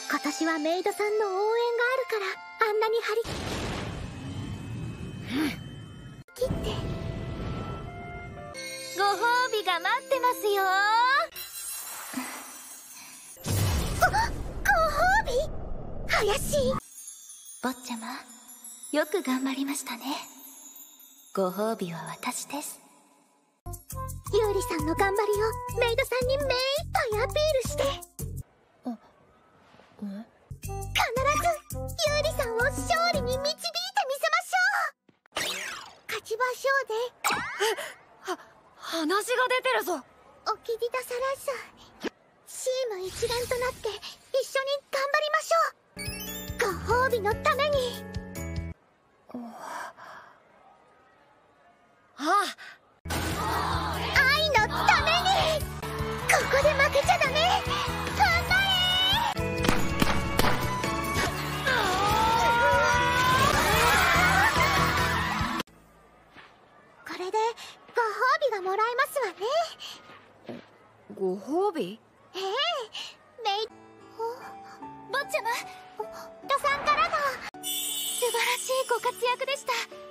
今年はメイドさんの応援があるからあんなに張り切ってご褒美が待ってますよ。ご褒美？怪しい。坊ちゃま、よく頑張りましたね。ご褒美は私です。ユーリさんの頑張りをメイドさんに目いっぱいアピールして、必ずユーリさんを勝利に導いてみせましょう。勝ちましょうね。 話が出てるぞ。 お気になさらず、チーム一丸となって一緒に頑張りましょう。ご褒美のために。愛のために。ここで負けちゃダメ。これでご褒美がもらえますわね。 ご褒美？ ええ、坊ちゃま、ドさんからの素晴らしいご活躍でした。